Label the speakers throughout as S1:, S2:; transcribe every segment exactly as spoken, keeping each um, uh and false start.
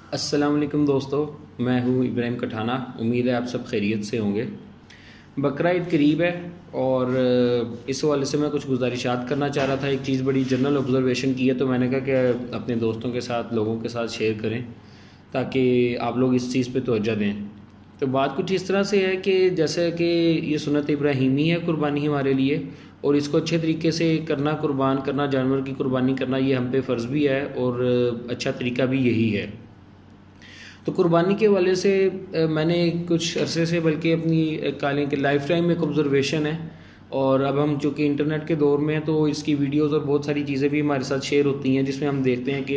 S1: अस्सलाम वालेकुम दोस्तों, मैं हूँ इब्राहिम कठाना। उम्मीद है आप सब खैरियत से होंगे। बकरा ईद करीब है और इस हवाले से मैं कुछ गुजारिशात करना चाह रहा था। एक चीज़ बड़ी जनरल ऑब्जर्वेशन की है, तो मैंने कहा कि अपने दोस्तों के साथ, लोगों के साथ शेयर करें ताकि आप लोग इस चीज़ पे तवज्जो दें। तो बात कुछ इस तरह से है कि जैसे कि ये सुन्नत इब्राहीमी है कुर्बानी हमारे लिए, और इसको अच्छे तरीके से करना, कुर्बान करना, जानवर की कुर्बानी करना, ये हम पे फ़र्ज़ भी है और अच्छा तरीका भी यही है। तो कुर्बानी के हवाले से मैंने कुछ अरसे से, बल्कि अपनी कालें के लाइफ टाइम में एक ऑब्ज़र्वेशन है, और अब हम चूँकि इंटरनेट के दौर में हैं तो इसकी वीडियोस और बहुत सारी चीज़ें भी हमारे साथ शेयर होती हैं, जिसमें हम देखते हैं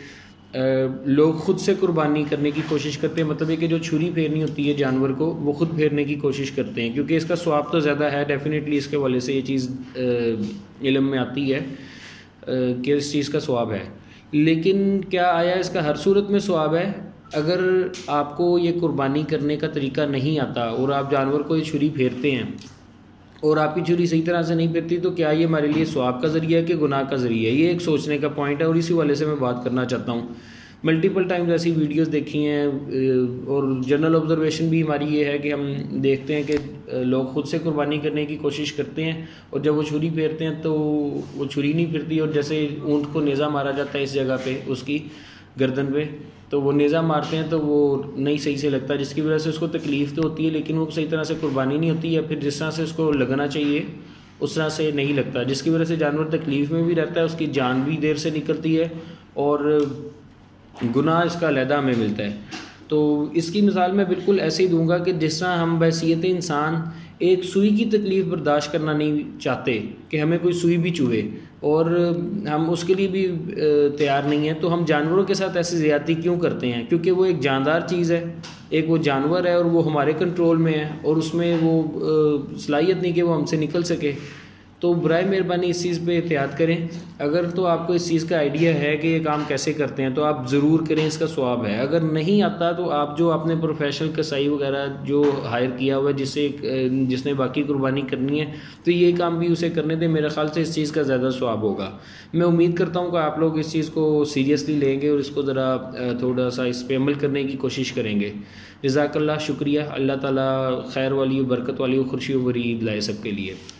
S1: कि लोग ख़ुद से कुर्बानी करने की कोशिश करते हैं। मतलब है कि जो छुरी फेरनी होती है जानवर को, वो ख़ुद फेरने की कोशिश करते हैं, क्योंकि इसका स्वाब तो ज़्यादा है। डेफिनेटली इसके हवाले से ये चीज़ इल्म में आती है कि इस चीज़ का स्वाब है। लेकिन क्या आया इसका हर सूरत में स्वाब है? अगर आपको ये कुर्बानी करने का तरीका नहीं आता और आप जानवर को ये छुरी फेरते हैं और आपकी छुरी सही तरह से नहीं फेरती, तो क्या ये हमारे लिए स्वाब का ज़रिया है कि गुनाह का ज़रिया है? ये एक सोचने का पॉइंट है और इसी वाले से मैं बात करना चाहता हूँ। मल्टीपल टाइम्स ऐसी वीडियोस देखी हैं और जनरल ऑब्जर्वेशन भी हमारी ये है कि हम देखते हैं कि लोग ख़ुद से कुर्बानी करने की कोशिश करते हैं, और जब वो छुरी फेरते हैं तो वो छुरी नहीं फिरती, और जैसे ऊँट को नेज़ा मारा जाता है इस जगह पे, उसकी गर्दन पे, तो वो नेज़ा मारते हैं तो वो नहीं सही से लगता, जिसकी वजह से उसको तकलीफ़ तो होती है, लेकिन वो सही तरह से कुर्बानी नहीं होती, या फिर जिस तरह से उसको लगना चाहिए उस तरह से नहीं लगता, जिसकी वजह से जानवर तकलीफ़ में भी रहता है, उसकी जान भी देर से निकलती है और गुनाह इसका अलहदा हमें मिलता है। तो इसकी मिसाल मैं बिल्कुल ऐसे ही दूंगा कि जिस तरह हम बहसीयत इंसान एक सुई की तकलीफ़ बर्दाश्त करना नहीं चाहते कि हमें कोई सुई भी चुभे, और हम उसके लिए भी तैयार नहीं हैं, तो हम जानवरों के साथ ऐसी ज़्यादती क्यों करते हैं? क्योंकि वो एक जानदार चीज़ है, एक वो जानवर है और वो हमारे कंट्रोल में है, और उसमें वो सलाहियत नहीं कि वो हमसे निकल सके। तो बराए मेहरबानी इस चीज़ पे एहतियात करें। अगर तो आपको इस चीज़ का आइडिया है कि ये काम कैसे करते हैं तो आप ज़रूर करें, इसका स्वाब है। अगर नहीं आता तो आप जो आपने प्रोफेशनल कसाई वगैरह जो हायर किया हुआ है, जिससे जिसने बाकी कुर्बानी करनी है, तो ये काम भी उसे करने दें। मेरे ख्याल से इस चीज़ का ज़्यादा स्वाब होगा। मैं उम्मीद करता हूँ कि आप लोग इस चीज़ को सीरियसली लेंगे और इसको ज़रा थोड़ा सा इस पर अमल करने की कोशिश करेंगे। जज़ाकल्लाह, शुक्रिया। अल्लाह ताला खैर वाली, बरकत वाली, खुशी भरी ईद लाए सबके लिए।